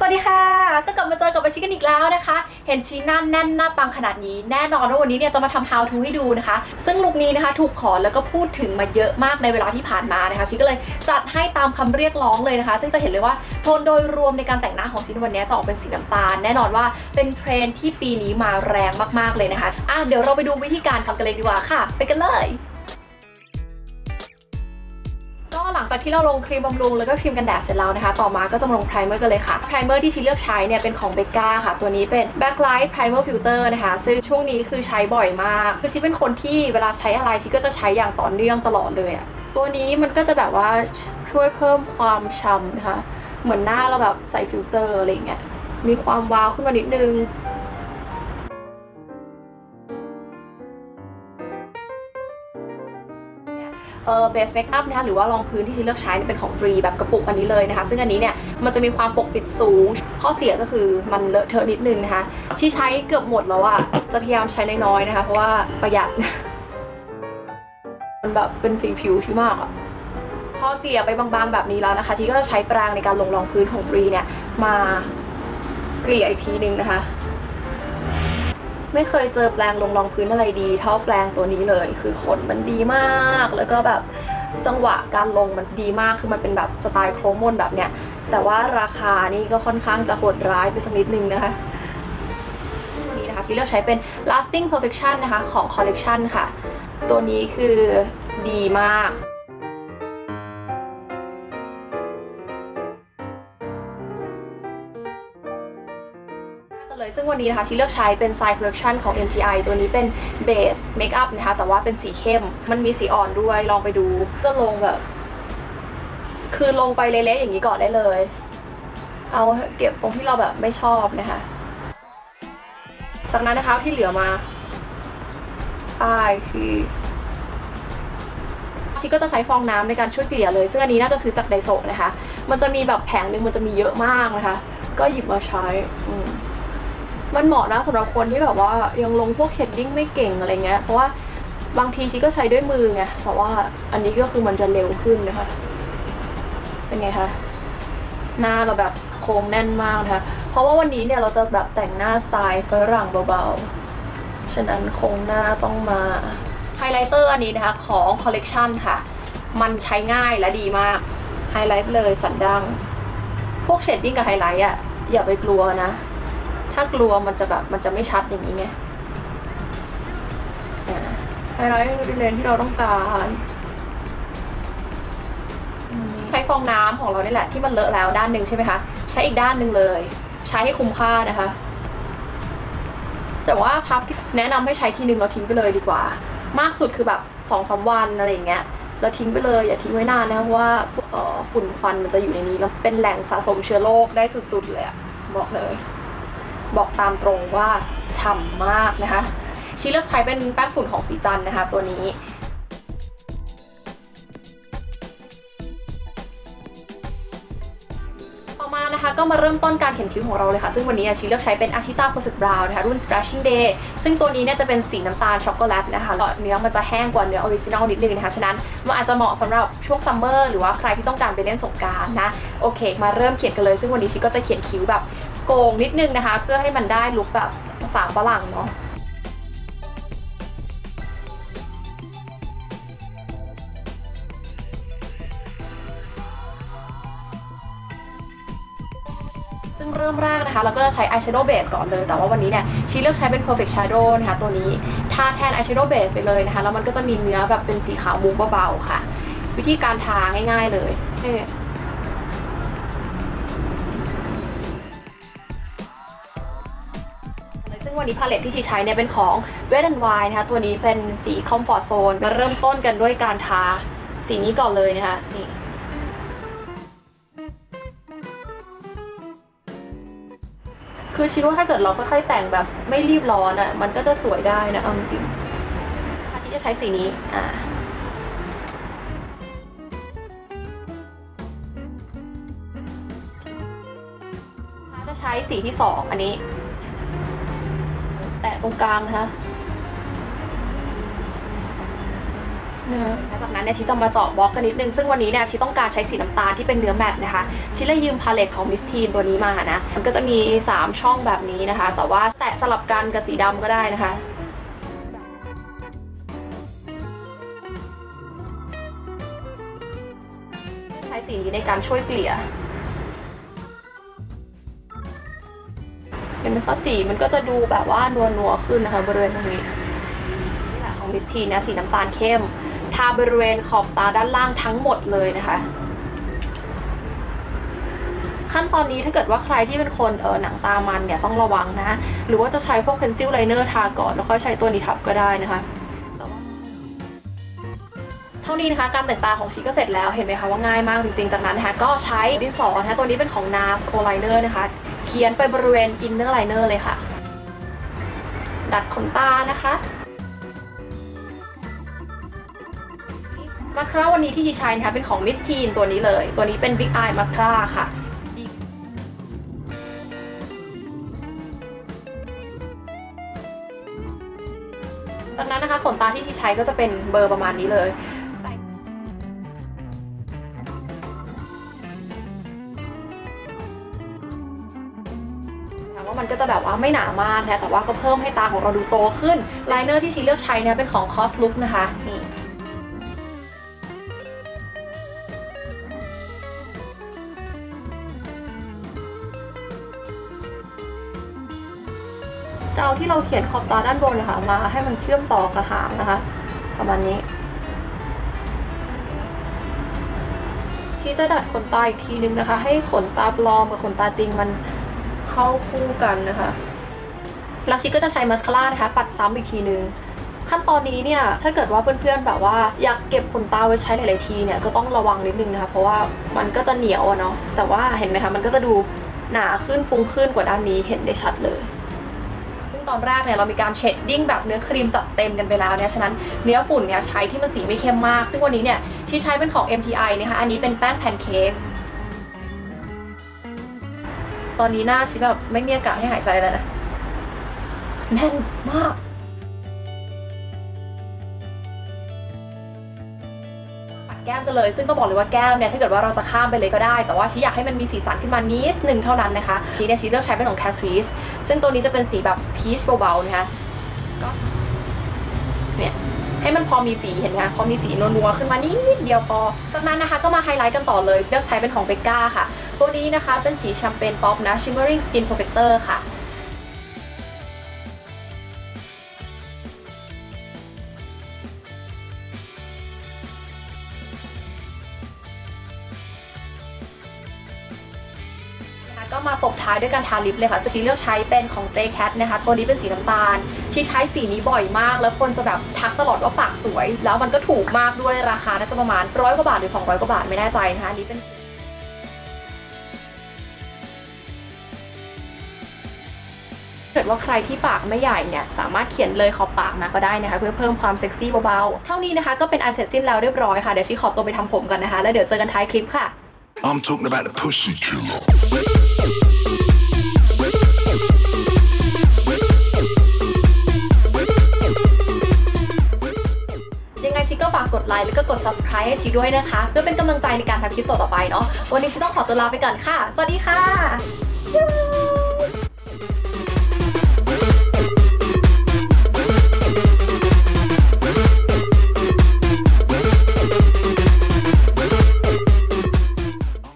วัสดีค่ะก็กลับมาเจอกับชิกันอีกแล้วนะคะเห็นชีหน้าแน่นหน้าปังขนาดนี้แน่นอนว่าวันนี้เนี่ยจะมาทำ how to ให้ดูนะคะซึ่งลุคนี้นะคะถูกขอแล้วก็พูดถึงมาเยอะมากในเวลาที่ผ่านมานะคะชิก็เลยจัดให้ตามคำเรียกร้องเลยนะคะซึ่งจะเห็นเลยว่าโทนโดยรวมในการแต่งหน้าของชินวันนี้จะออกเป็นสีน้ำตาลแน่นอนว่าเป็นเทรนด์ที่ปีนี้มาแรงมากๆเลยนะคะเดี๋ยวเราไปดูวิธีการทำกันเลยดีกว่าค่ะไปกันเลยก็หลังจากที่เราลงครีมบำรุงแล้วก็ครีมกันแดดเสร็จแล้วนะคะต่อมาก็จะมาลงไพรเมอร์กันเลยค่ะไพรเมอร์ที่ชีเลือกใช้เนี่ยเป็นของเบก้าค่ะตัวนี้เป็น Backlight Primer Filter นะคะซึ่งช่วงนี้คือใช้บ่อยมากคือชีเป็นคนที่เวลาใช้อะไรชีก็จะใช้อย่างต่อเนื่องตลอดเลยอะตัวนี้มันก็จะแบบว่าช่วยเพิ่มความฉ่ำนะคะเหมือนหน้าเราแบบใส่ฟิลเตอร์อะไรเงี้ยมีความวาวขึ้นมานิดนึงเบสเมคอัพนะคะหรือว่ารองพื้นที่ชีเลือกใช้เป็นของ Dree แบบกระปุกอันนี้เลยนะคะซึ่งอันนี้เนี่ยมันจะมีความปกปิดสูงข้อเสียก็คือมันเลอะเทอะนิดนึงนะคะชีใช้เกือบหมดแล้วอะจะพยายามใช้น้อยๆนะคะเพราะว่าประหยัดมันแบบเป็นสีผิวที่มากอะพอเกลี่ยไปบางๆแบบนี้แล้วนะคะชีก็จะใช้แปรงในการลงรองพื้นของ Dree เนี่ยมาเกลี่ยอีกทีนึงนะคะไม่เคยเจอแปรงลงรองพื้นอะไรดีเท่าแปรงตัวนี้เลยคือขนมันดีมากแล้วก็แบบจังหวะการลงมันดีมากคือมันเป็นแบบสไตล์โครมอนแบบเนี้ยแต่ว่าราคานี่ก็ค่อนข้างจะโหดร้ายไปสักนิดนึงนะคะตัวนี้นะคะชีเลือกใช้เป็น lasting perfection นะคะของ collection ค่ะตัวนี้คือดีมากซึ่งวันนี้นะคะชีเลือกใช้เป็น Side Collection ของ MTI ตัวนี้เป็น Base Makeup นะคะแต่ว่าเป็นสีเข้มมันมีสีอ่อนด้วยลองไปดูก็ลงแบบคือลงไปเละๆอย่างนี้ก่อนได้เลยเอาเก็บตรงที่เราแบบไม่ชอบนะคะจากนั้นนะคะที่เหลือมาป้ายคือชีก็จะใช้ฟองน้ำในการช่วยเกลี่ยเลยซึ่งอันนี้น่าจะซื้อจากไดโซะนะคะมันจะมีแบบแผงนึงมันจะมีเยอะมากนะคะก็หยิบมาใช้มันเหมาะนะสำหรับคนที่แบบว่ายังลงพวกเชดดิ้งไม่เก่งอะไรเงี้ยเพราะว่าบางทีชีก็ใช้ด้วยมือไงแต่ว่าอันนี้ก็คือมันจะเร็วขึ้นนะคะเป็นไงคะหน้าเราแบบโค้งแน่นมากนะคะเพราะว่าวันนี้เนี่ยเราจะแบบแต่งหน้าสไตล์ฝรั่งเบาๆฉะนั้นโครงหน้าต้องมาไฮไลท์เตอร์อันนี้นะคะของคอลเลกชันค่ะมันใช้ง่ายและดีมากไฮไลท์เลยสันดั้งพวกเชดดิ้งกับไฮไลท์อ่ะอย่าไปกลัวนะถ้ากลัวมันจะแบบมันจะไม่ชัดอย่างนี้ไงไฮไลท์ในเลนที่เราต้องการใช้ฟองน้ำของเรานี่แหละที่มันเลอะแล้วด้านหนึ่งใช่ไหมคะใช้อีกด้านหนึ่งเลยใช้ให้คุ้มค่านะคะแต่ว่าพับแนะนำให้ใช้ทีนึงเราทิ้งไปเลยดีกว่ามากสุดคือแบบ2-3 วันอะไรอย่างเงี้ยเราทิ้งไปเลยอย่าทิ้งไว้นานนะเพราะว่าฝุ่นควันมันจะอยู่ในนี้แล้วเป็นแหล่งสะสมเชื้อโรคได้สุดๆเลยอะบอกเลยบอกตามตรงว่าฉ่ำมากนะคะชีเลือกใช้เป็นแป้งฝุ่นของสีจันนะคะตัวนี้ต่อมานะคะก็มาเริ่มต้นการเขียนคิ้วของเราเลยค่ะซึ่งวันนี้ชีเลือกใช้เป็น Ashita Perfect Brow นะคะรุ่น Scratching Day ซึ่งตัวนี้เนี่ยจะเป็นสีน้ำตาลช็อกโกแลตนะคะเนื้อมันจะแห้งกว่าเนื้อออริจินัลนิดนึงนะคะฉะนั้นมันอาจจะเหมาะสำหรับช่วงซัมเมอร์หรือว่าใครที่ต้องการไปเล่นสงกรานต์นะโอเคมาเริ่มเขียนกันเลยซึ่งวันนี้ชีก็จะเขียนคิ้วแบบโกงนิดนึงนะคะเพื่อให้มันได้ลุคแบบสาวฝรั่งเนาะซึ่งเริ่มแรกนะคะเราก็จะใช้ eyeshadow base ก่อนเลยแต่ว่าวันนี้เนี่ยชีเลือกใช้เป็น perfect shadow นะคะตัวนี้ทาแทน eyeshadow base ไปเลยนะคะแล้วมันก็จะมีเนื้อแบบเป็นสีขาวมุกเบาๆค่ะวิธีการทาง่ายๆเลยซึ่งวันนี้พาเลตที่ชีใช้เนี่ยเป็นของ Wet n Wild นะคะตัวนี้เป็นสี Comfort Zone มาเริ่มต้นกันด้วยการทาสีนี้ก่อนเลยนะคะนี่คือคิดว่าถ้าเกิดเราค่อยๆแต่งแบบไม่รีบร้อนอ่ะมันก็จะสวยได้นะเอาจริงถ้าชีจะใช้สีนี้จะใช้สีที่2อันนี้แตะตรงกลางนะคะนะคะจากนั้นเนี่ยชีจะมาเจาะบล็อกกันนิดนึงซึ่งวันนี้เนี่ยชีต้องการใช้สีน้ำตาลที่เป็นเนื้อแมตต์นะคะชีเลยยืมพาเลตของมิสทีนตัวนี้มานะมันก็จะมี3ช่องแบบนี้นะคะแต่ว่าแตะสลับกันกับสีดำก็ได้นะคะใช้สีนี้ในการช่วยเกลี่ยเห็นไหมคะสีมันก็จะดูแบบว่านัวขึ้นนะคะบริเวณตรงนี้นี่แหละของมิสทีนนะสีน้ำตาลเข้มทาบริเวณขอบตาด้านล่างทั้งหมดเลยนะคะขั้นตอนนี้ถ้าเกิดว่าใครที่เป็นคนหนังตามันเนี่ยต้องระวังนะหรือว่าจะใช้พวกเพนซิลไลเนอร์ทาก่อนแล้วค่อยใช้ตัวนี้ทับก็ได้นะคะเท่านี้นะคะการแต่งตาของชีก็เสร็จแล้วเห็นไหมคะว่าง่ายมากจริงๆจากนั้นนะคะก็ใช้ดินสอนะคะตัวนี้เป็นของ NARS Co-Liner นะคะเขียนไปบริเวณ Inner Liner เลยค่ะดัดขนตานะคะมาสคาร่าวันนี้ที่ชีใช้นะคะเป็นของ Miss Teen ตัวนี้เลยตัวนี้เป็น Big Eye Mascara ค่ะจากนั้นนะคะขนตาที่ชีใช้ก็จะเป็นเบอร์ประมาณนี้เลยว่ามันก็จะแบบว่าไม่หนามากนะแต่ว่าก็เพิ่มให้ตาของเราดูโตขึ้นไลเนอร์ที่ชีเลือกใช้เนี่ยเป็นของ Cos Look นะคะนี่จะเอาที่เราเขียนขอบตาด้านบนนะคะมาให้มันเชื่อมต่อกับหางนะคะประมาณนี้ชีจะดัดขนตาอีกทีนึงนะคะให้ขนตาปลอมกับขนตาจริงมันเข้าคู่กันนะคะแล้วชีก็จะใช้มัสคาร่านะคะปัดซ้ำอีกทีนึงขั้นตอนนี้เนี่ยถ้าเกิดว่าเพื่อนๆแบบว่าอยากเก็บขนตาไว้ใช้หลายๆทีเนี่ยก็ต้องระวังนิดนึงนะคะเพราะว่ามันก็จะเหนียวอะเนาะแต่ว่าเห็นไหมคะมันก็จะดูหนาขึ้นฟุ้งขึ้นกว่าด้านนี้เห็นได้ชัดเลยตอนแรกเนี่ยเรามีการเชดดิ้งแบบเนื้อครีมจัดเต็มกันไปแล้วเนี่ยฉะนั้นเนื้อฝุ่นเนี่ยใช้ที่มันสีไม่เข้มมากซึ่งวันนี้เนี่ยที่ใช้เป็นของ MTI นะคะอันนี้เป็นแป้งแพนเค้กตอนนี้หน้าชิแบบไม่มีอากาศให้หายใจแล้วนะแน่นมากแก้มกันเลยซึ่งต้องบอกเลยว่าแก้มเนี่ยถ้าเกิดว่าเราจะข้ามไปเลยก็ได้แต่ว่าชีอยากให้มันมีสีสันขึ้นมานิดนึงเท่านั้นนะคะทีนี้ชีเลือกใช้เป็นของ Catrice ซึ่งตัวนี้จะเป็นสีแบบพีชเบาๆนะคะก็เนี่ยให้มันพอมีสีเห็นไหมคะพอมีสีนัวๆขึ้นมานิดเดียวพอจากนั้นนะคะก็มาไฮไลท์กันต่อเลยเลือกใช้เป็นของเบกก้าค่ะตัวนี้นะคะเป็นสีแชมเปญป๊อปนะ Shimmering Skin Perfector ค่ะก็มาตบท้ายด้วยการทาลิปเลยค่ะชีเลือกใช้เป็นของ J-Cat นะคะตัวนี้เป็นสีน้ำตาลชีใช้สีนี้บ่อยมากแล้วคนจะแบบทักตลอดว่าปากสวยแล้วมันก็ถูกมากด้วยราคาน่าจะประมาณ100 กว่าบาทหรือ200 กว่าบาทไม่แน่ใจนะคะอันนี้เป็นเกิดว่าใครที่ปากไม่ใหญ่เนี่ยสามารถเขียนเลยขอบปากมาก็ได้นะคะเพื่อเพิ่มความเซ็กซี่เบาๆเท่านี้นะคะก็เป็นอันเสร็จสิ้นแล้วเรียบร้อยค่ะเดี๋ยวชีขอตัวไปทำผมกันนะคะแล้วเดี๋ยวเจอกันท้ายคลิปค่ะI'm talking about the pussy killer. ยังไงชิก็ฝากกดไลค์แล้วก็กด subscribe ให้ชีด้วยนะคะเพื่อเป็นกำลังใจในการทำคลิปต่อๆไปเนาะวันนี้ชิต้องขอตัวลาไปก่อนค่ะสวัสดีค่ะ